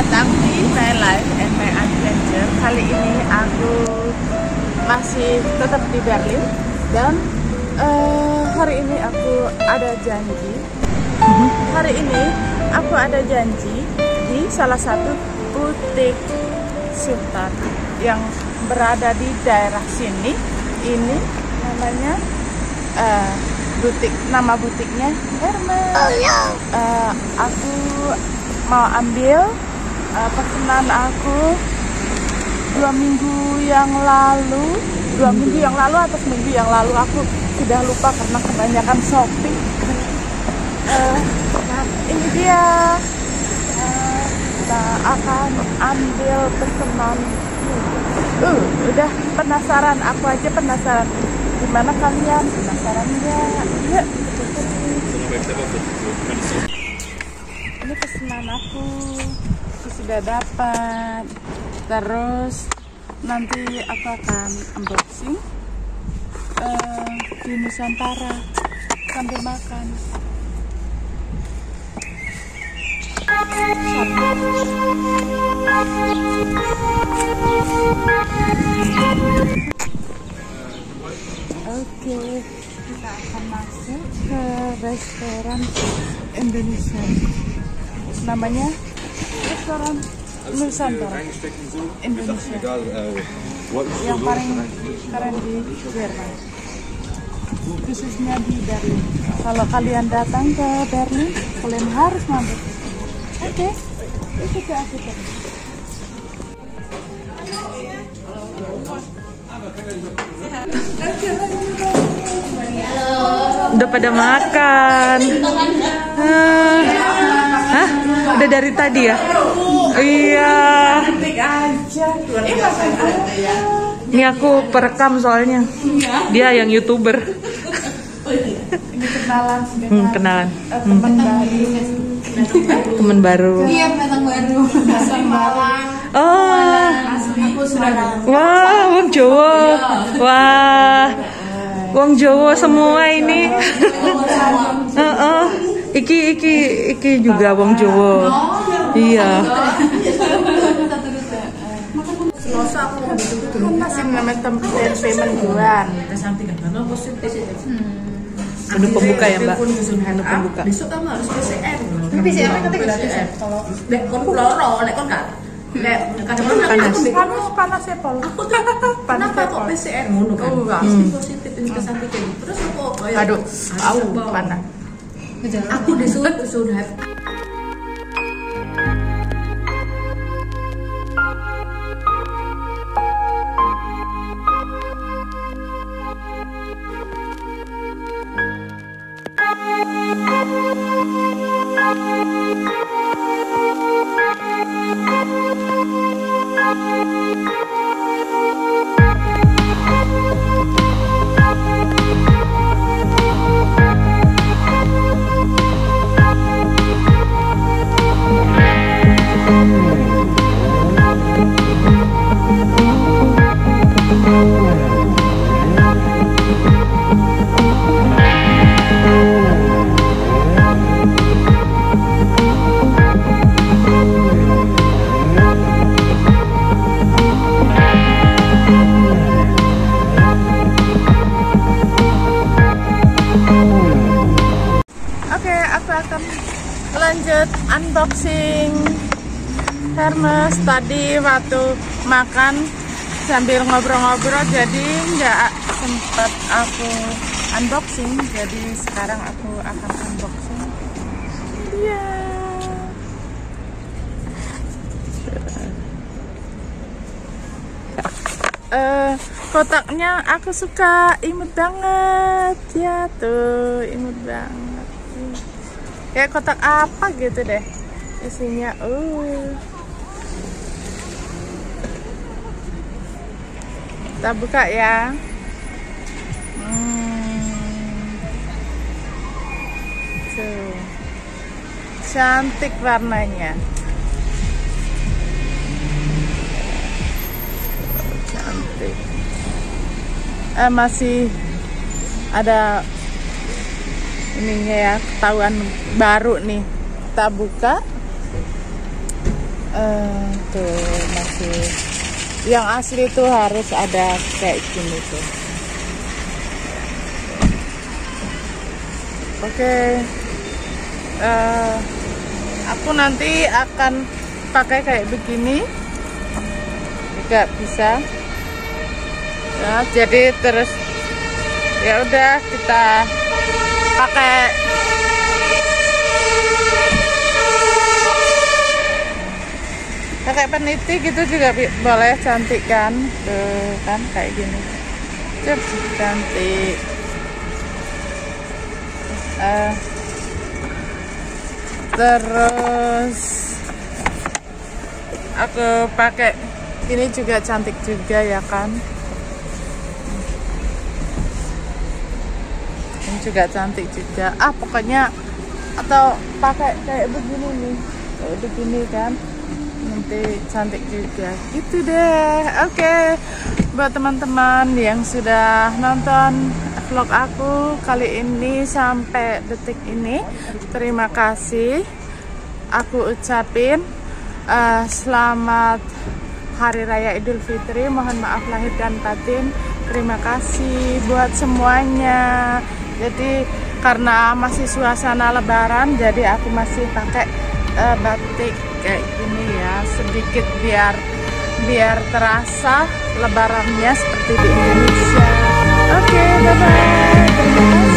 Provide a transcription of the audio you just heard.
datang di My Life and My Adventure. Kali ini aku masih tetap di Berlin dan hari ini aku ada janji. Hari ini aku ada janji di salah satu butik sultan yang berada di daerah sini. Ini namanya nama butiknya Hermes. Aku mau ambil pesanan aku 2 minggu yang lalu atau seminggu yang lalu, aku sudah lupa karena kebanyakan shopping. Nah, ini dia, kita akan ambil pesanan. Udah penasaran, aku aja penasaran. Gimana kalian? Penasaran nggak? Yuk. Ini pesanan aku sudah dapat. Terus nanti aku akan unboxing di Nusantara sambil makan. Oke, kita akan masuk ke restoran Indonesia. Namanya restoran Nusantara Indonesia, yang paling keren di Jerman, khususnya di Berlin. Kalau kalian datang ke Berlin, kalian harus mampir. Oke, ikuti aku terus. Udah pada makan. Hah? Udah dari tadi ya? Iya. Ini aku perekam soalnya. Dia yang YouTuber. Ini kenalan. Teman baru. Iya, datang baru. Oh. Wah, wong Jawa. Wah. Wong Jawa semua ini. Iki juga wong Jawa. Iya. Masih namanya tempe menjual. Menu pembuka ya, Mbak? Menu pembuka. Besok kamu harus PCR. Tapi PCR kan gratis. Kalau lek kon loro, lek kon gak panas ya, Pol. Kenapa kok PCR ngono kan? Positif tes antigen. Terus kok aduh, panas. Aku disuruh sudah. Lanjut unboxing Hermes. Tadi waktu makan sambil ngobrol-ngobrol jadi nggak sempet aku unboxing, jadi sekarang aku akan unboxing. Iya. Kotaknya aku suka, imut banget ya, tuh imut banget. Kayak kotak apa gitu deh isinya. Kita buka ya. Tuh, cantik warnanya. Cantik. Masih ada ininya ya, ketahuan baru nih. Kita buka. Tuh masih yang asli tuh harus ada kayak gini tuh. Oke. Aku nanti akan pakai kayak begini juga bisa ya, jadi terus ya udah kita pakai peniti gitu juga boleh, cantik kan. Tuh kan kayak gini cantik. Terus aku pakai ini juga cantik juga ya kan. Ini juga cantik juga. Pokoknya atau pakai kayak begini nih, kayak begini kan, nanti cantik juga gitu deh. Oke, buat teman-teman yang sudah nonton vlog aku kali ini sampai detik ini, terima kasih. Aku ucapin selamat Hari Raya Idul Fitri, mohon maaf lahir dan batin. Terima kasih buat semuanya. Jadi karena masih suasana lebaran, jadi aku masih pakai batik kayak gini ya, sedikit biar terasa lebarannya seperti di Indonesia. Oke, bye bye. Terima kasih.